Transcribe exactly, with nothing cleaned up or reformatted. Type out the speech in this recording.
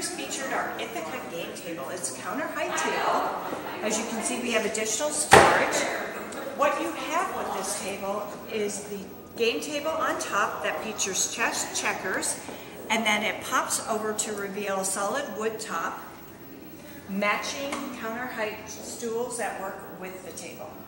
first featured our Ithaca game table. It's a counter height table. As you can see, we have additional storage. What you have with this table is the game table on top that features chess checkers, and then it pops over to reveal a solid wood top, matching counter height stools that work with the table.